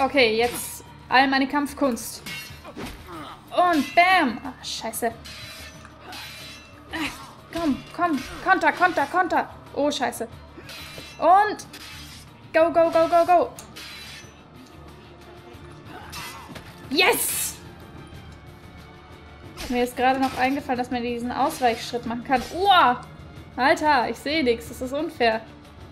Okay, jetzt all meine Kampfkunst. Und bam! Ach, scheiße. Komm, komm. Konter, Konter, Konter. Oh, scheiße. Und go, go, go, go, go. Yes! Mir ist gerade noch eingefallen, dass man diesen Ausweichschritt machen kann. Uah! Alter, ich sehe nichts. Das ist unfair.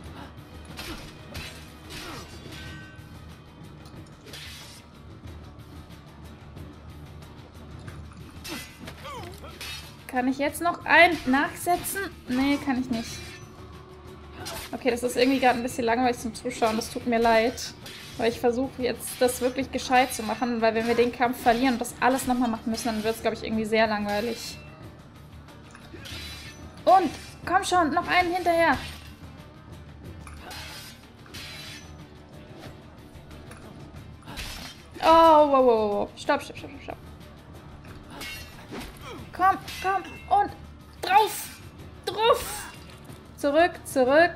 Kann ich jetzt noch einen nachsetzen? Nee, kann ich nicht. Okay, das ist irgendwie gerade ein bisschen langweilig zum Zuschauen. Das tut mir leid. Weil ich versuche jetzt, das wirklich gescheit zu machen. Weil wenn wir den Kampf verlieren und das alles nochmal machen müssen, dann wird es, glaube ich, irgendwie sehr langweilig. Und, komm schon, noch einen hinterher. Oh, wow, wow, wow. Stopp, stopp, stopp, stopp. Komm, komm. Und drauf. Drauf. Zurück, zurück.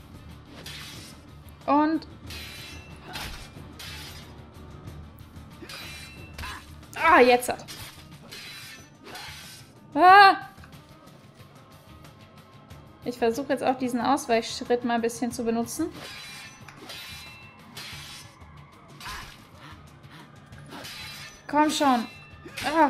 Und... Ah, jetzt hat. Ah. Ich versuche jetzt auch diesen Ausweichschritt mal ein bisschen zu benutzen. Komm schon. Ah.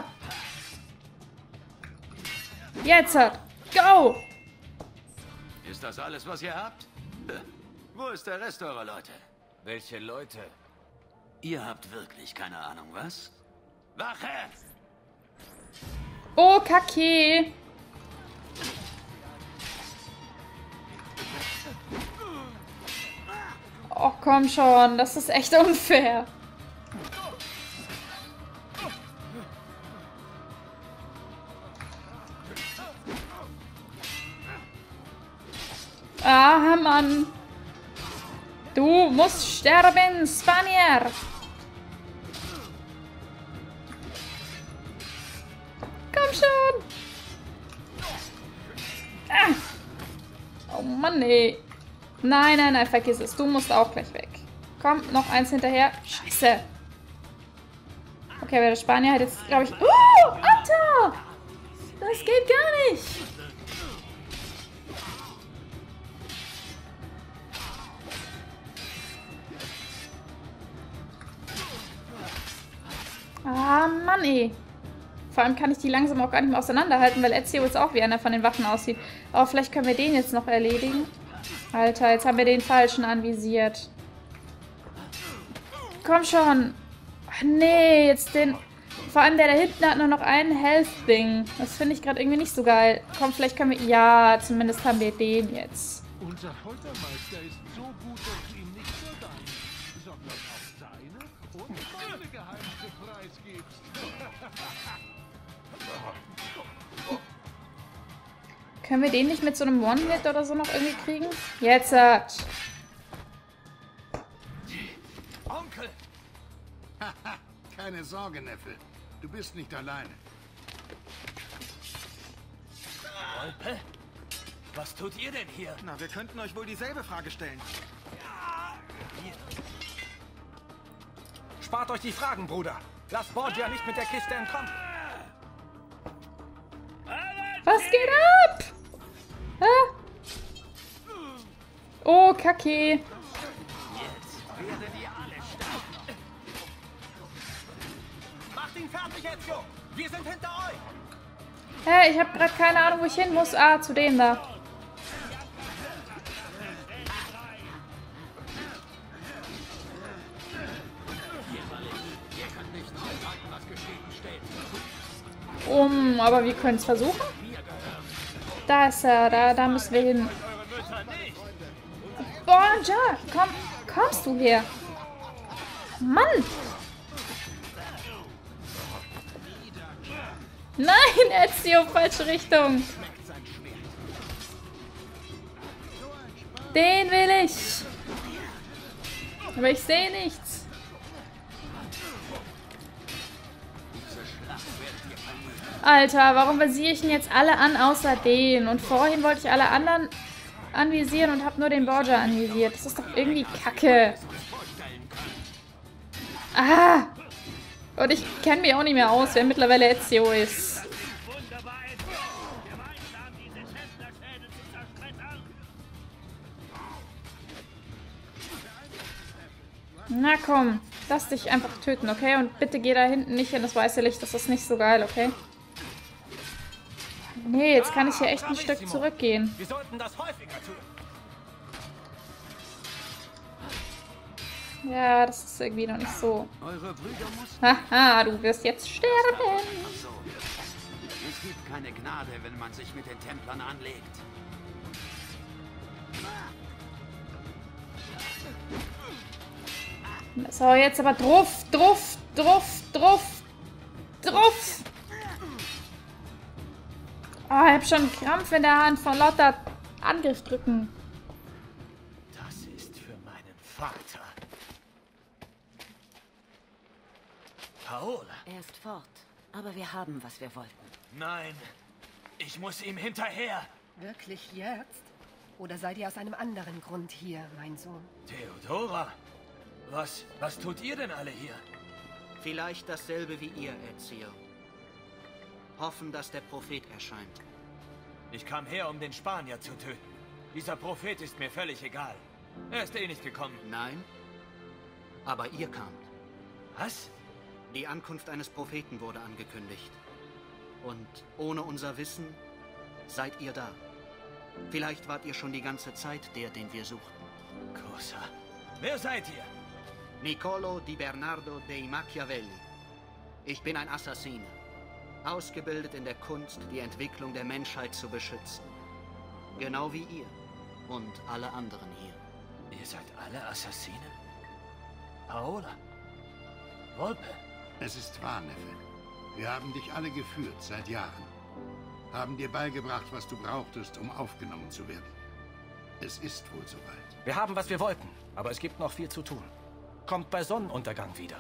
Jetzt hat. Go! Ist das alles, was ihr habt? Wo ist der Rest eurer Leute? Welche Leute? Ihr habt wirklich keine Ahnung, was? Wache! Oh, Kacke. Oh, komm schon. Das ist echt unfair. Ah, Mann. Du musst sterben, Spanier. Komm schon. Ah. Oh Mann, ey. Nein, nein, nein, vergiss es. Du musst auch gleich weg. Komm, noch eins hinterher. Scheiße. Okay, aber der Spanier hat jetzt, glaube ich... Oh, Alter! Das geht gar nicht. Ah, Mann, ey. Vor allem kann ich die langsam auch gar nicht mehr auseinanderhalten, weil Ezio jetzt auch wie einer von den Waffen aussieht. Aber vielleicht können wir den jetzt noch erledigen. Alter, jetzt haben wir den falschen anvisiert. Komm schon. Ach, nee, jetzt den... Vor allem der da hinten hat nur noch einen Health-Ding. Das finde ich gerade irgendwie nicht so geil. Komm, vielleicht können wir... Ja, zumindest haben wir den jetzt. Unser Foltermeister ist so gut, dass du ihm nicht nur deine, sondern auch deine und meine Geheimnisse preisgibst. Können wir den nicht mit so einem One-Hit oder so noch irgendwie kriegen? Jetzt hat. Onkel! Keine Sorge, Neffe. Du bist nicht alleine. Wolpe? Was tut ihr denn hier? Na, wir könnten euch wohl dieselbe Frage stellen. Spart euch die Fragen, Bruder. Lasst Borgia nicht mit der Kiste entkommen. Was geht ab? Ah. Oh, Kacke. Jetzt werdet ihr alle sterben. Macht ihn fertig, Ezio. Wir sind hinter euch. Hä, ich habe gerade keine Ahnung, wo ich hin muss. Ah, zu dem da. Aber wir können es versuchen. Da ist er, da müssen wir hin. Borgia, kommst du her? Mann! Nein, Ezio, falsche Richtung. Den will ich. Aber ich sehe nichts. Alter, warum visiere ich denn jetzt alle an, außer den? Und vorhin wollte ich alle anderen anvisieren und habe nur den Borgia anvisiert. Das ist doch irgendwie kacke. Ah! Und ich kenne mich auch nicht mehr aus, wer mittlerweile Ezio ist. Wunderbar, Ezio. Gemeinsam diese Templerschädel zu zerschmettern. Na komm, lass dich einfach töten, okay? Und bitte geh da hinten nicht in das weiße Licht, das ist nicht so geil, okay? Nee, jetzt kann ich hier echt ein Stück zurückgehen. Wir sollten das häufiger tun. Ja, das ist irgendwie noch nicht so. Eure Brüder mussten... Haha, du wirst jetzt sterben. Ach so. Es gibt keine Gnade, wenn man sich mit den Templern anlegt. So, jetzt aber drauf. Ah, ich hab schon einen Krampf in der Hand von lauter Angriff drücken. Das ist für meinen Vater. Paola. Er ist fort, aber wir haben, was wir wollten. Nein, ich muss ihm hinterher. Wirklich jetzt? Oder seid ihr aus einem anderen Grund hier, mein Sohn? Theodora, was tut ihr denn alle hier? Vielleicht dasselbe wie ihr, Ezio. Hoffen, dass der Prophet erscheint. Ich kam her, um den Spanier zu töten. Dieser Prophet ist mir völlig egal. Er ist eh nicht gekommen. Nein, aber ihr kamt. Was? Die Ankunft eines Propheten wurde angekündigt. Und ohne unser Wissen seid ihr da. Vielleicht wart ihr schon die ganze Zeit der, den wir suchten. Cosa. Wer seid ihr? Niccolo di Bernardo dei Machiavelli. Ich bin ein Assassine. Ausgebildet in der Kunst, die Entwicklung der Menschheit zu beschützen. Genau wie ihr und alle anderen hier. Ihr seid alle Assassinen? Paola? Volpe? Es ist wahr, Neffe. Wir haben dich alle geführt seit Jahren. Haben dir beigebracht, was du brauchtest, um aufgenommen zu werden. Es ist wohl soweit. Wir haben, was wir wollten, aber es gibt noch viel zu tun. Kommt bei Sonnenuntergang wieder.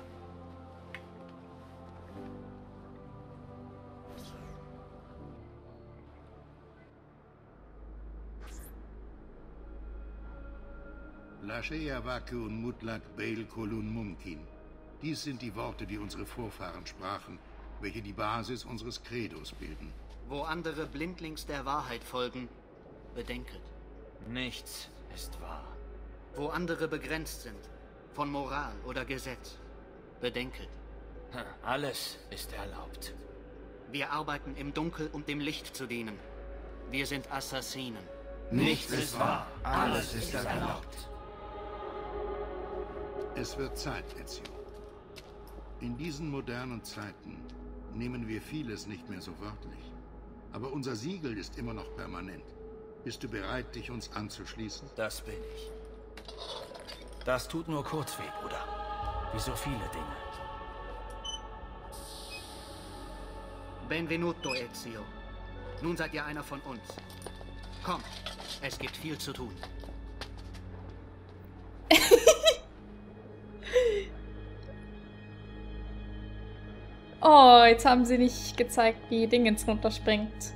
Lashea Vakun Mutlak Beil Kolun Mumkin. Dies sind die Worte, die unsere Vorfahren sprachen, welche die Basis unseres Credos bilden. Wo andere blindlings der Wahrheit folgen, bedenket. Nichts ist wahr. Wo andere begrenzt sind, von Moral oder Gesetz, bedenket. Alles ist erlaubt. Wir arbeiten im Dunkel, um dem Licht zu dienen. Wir sind Assassinen. Nichts ist wahr. Alles ist erlaubt. Es wird Zeit, Ezio. In diesen modernen Zeiten nehmen wir vieles nicht mehr so wörtlich. Aber unser Siegel ist immer noch permanent. Bist du bereit, dich uns anzuschließen? Das bin ich. Das tut nur kurz weh, Bruder. Wie so viele Dinge. Benvenuto, Ezio. Nun seid ihr einer von uns. Kommt, es gibt viel zu tun. Oh, jetzt haben sie nicht gezeigt, wie Dingens runterspringt.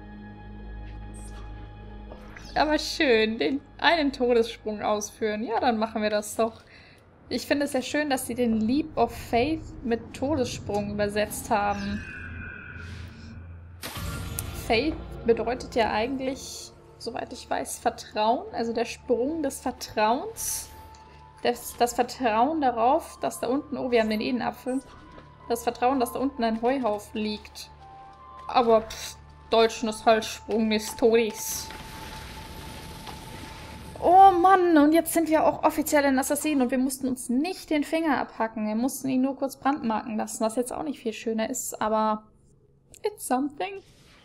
Aber schön, den einen Todessprung ausführen. Ja, dann machen wir das doch. Ich finde es sehr schön, dass sie den Leap of Faith mit Todessprung übersetzt haben. Faith bedeutet ja eigentlich, soweit ich weiß, Vertrauen. Also der Sprung des Vertrauens. Das Vertrauen darauf, dass da unten... Oh, wir haben den Edenapfel. Das Vertrauen, dass da unten ein Heuhaufen liegt. Aber Deutschen ist halt Sprung des Todes. Oh Mann, und jetzt sind wir auch offiziell ein Assassin und wir mussten uns nicht den Finger abhacken. Wir mussten ihn nur kurz brandmarken lassen, was jetzt auch nicht viel schöner ist, aber it's something.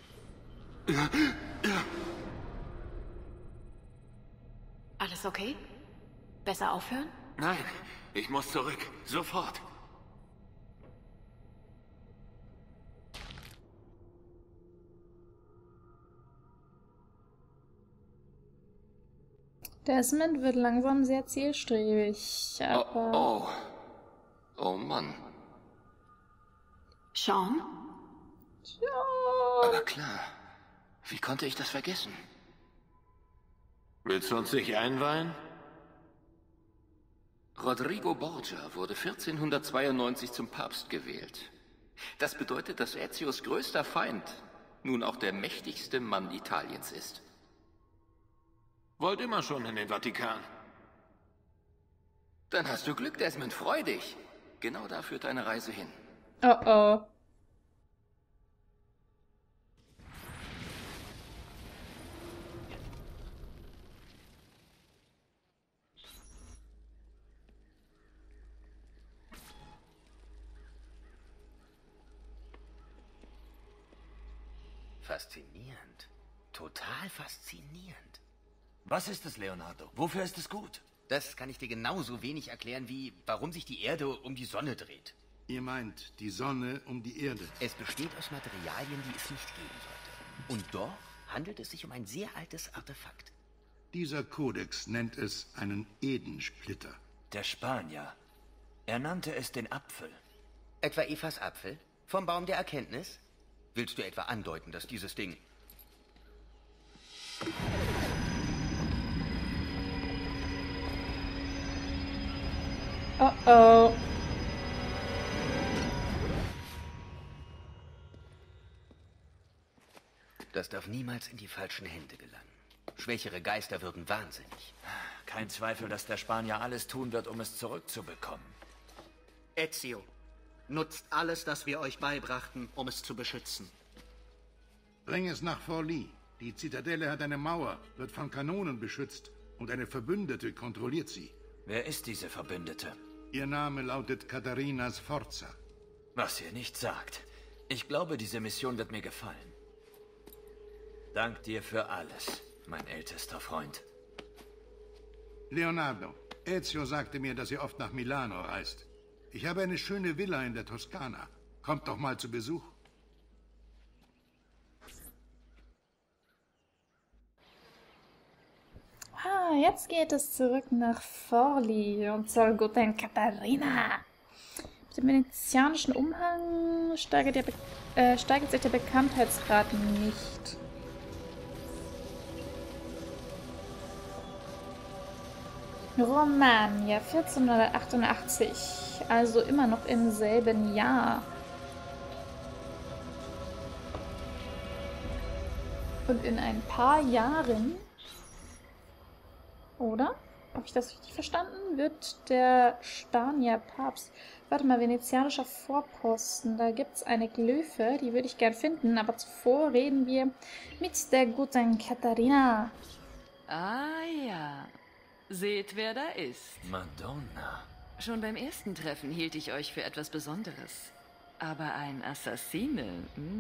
Alles okay? Besser aufhören? Nein, ich muss zurück. Sofort. Desmond wird langsam sehr zielstrebig, aber... Oh Mann. Sean? Ja. Aber klar. Wie konnte ich das vergessen? Willst du uns nicht einweihen? Rodrigo Borgia wurde 1492 zum Papst gewählt. Das bedeutet, dass Ezios größter Feind nun auch der mächtigste Mann Italiens ist. Wollt immer schon in den Vatikan. Dann hast du Glück, Desmond, freu dich. Genau da führt deine Reise hin. Oh oh. Faszinierend. Total faszinierend. Was ist es, Leonardo? Wofür ist es gut? Das kann ich dir genauso wenig erklären, wie warum sich die Erde um die Sonne dreht. Ihr meint die Sonne um die Erde? Es besteht aus Materialien, die es nicht geben sollte. Und doch handelt es sich um ein sehr altes Artefakt. Dieser Kodex nennt es einen Edensplitter. Der Spanier. Er nannte es den Apfel. Etwa Evas Apfel? Vom Baum der Erkenntnis? Willst du etwa andeuten, dass dieses Ding... Oh oh. Das darf niemals in die falschen Hände gelangen. Schwächere Geister würden wahnsinnig. Kein Zweifel, dass der Spanier alles tun wird, um es zurückzubekommen. Ezio, nutzt alles, das wir euch beibrachten, um es zu beschützen. Bring es nach Forli. Die Zitadelle hat eine Mauer, wird von Kanonen beschützt und eine Verbündete kontrolliert sie. Wer ist diese Verbündete? Ihr Name lautet Katharina Sforza. Was ihr nicht sagt. Ich glaube, diese Mission wird mir gefallen. Dank dir für alles, mein ältester Freund. Leonardo, Ezio sagte mir, dass ihr oft nach Milano reist. Ich habe eine schöne Villa in der Toskana. Kommt doch mal zu Besuch. Ah, jetzt geht es zurück nach Forli und zur guten Katharina. Mit dem venezianischen Umhang steigert sich der Bekanntheitsgrad nicht. Romagna, 1488, also immer noch im selben Jahr. Und in ein paar Jahren, oder? Habe ich das richtig verstanden? Wird der Spanier Papst. Warte mal, venezianischer Vorposten. Da gibt es eine Glyphe, die würde ich gern finden. Aber zuvor reden wir mit der guten Katharina. Ah ja. Seht, wer da ist. Madonna. Schon beim ersten Treffen hielt ich euch für etwas Besonderes. Aber ein Assassine?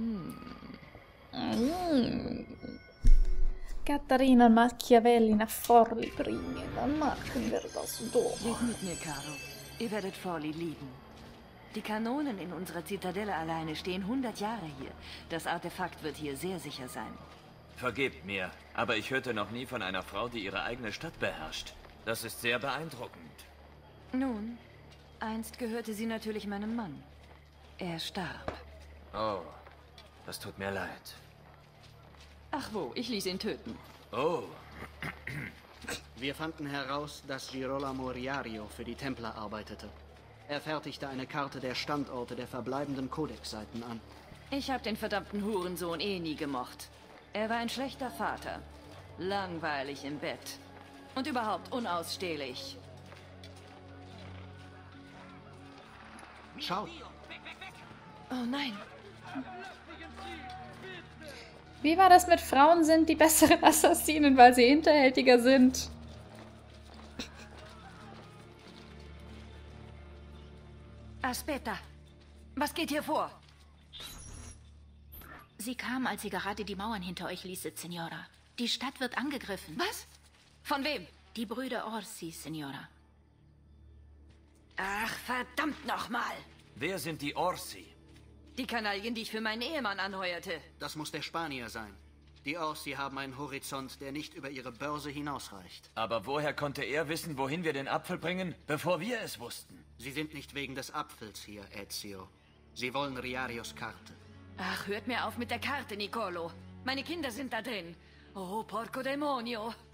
Katharina Machiavelli nach Forli bringen, dann machen wir das doch. Geht mit mir, Caro. Ihr werdet Forli lieben. Die Kanonen in unserer Zitadelle alleine stehen 100 Jahre hier. Das Artefakt wird hier sehr sicher sein. Vergebt mir, aber ich hörte noch nie von einer Frau, die ihre eigene Stadt beherrscht. Das ist sehr beeindruckend. Nun, einst gehörte sie natürlich meinem Mann. Er starb. Oh, das tut mir leid. Ach wo, ich ließ ihn töten. Oh. Wir fanden heraus, dass Girolamo Riario für die Templer arbeitete. Er fertigte eine Karte der Standorte der verbleibenden Kodexseiten an. Ich hab den verdammten Hurensohn nie gemocht. Er war ein schlechter Vater. Langweilig im Bett. Und überhaupt unausstehlich. Schaut. Oh nein. Wie war das mit Frauen sind die besseren Assassinen, weil sie hinterhältiger sind? Aspetta. Was geht hier vor? Sie kam, als sie gerade die Mauern hinter euch ließet, Signora. Die Stadt wird angegriffen. Was? Von wem? Die Brüder Orsi, Signora. Ach, verdammt nochmal! Wer sind die Orsi? Die Kanaillen, die ich für meinen Ehemann anheuerte. Das muss der Spanier sein. Die Orsi haben einen Horizont, der nicht über ihre Börse hinausreicht. Aber woher konnte er wissen, wohin wir den Apfel bringen, bevor wir es wussten? Sie sind nicht wegen des Apfels hier, Ezio. Sie wollen Riarios Karte. Ach, hört mir auf mit der Karte, Nicolo. Meine Kinder sind da drin. Oh, porco demonio.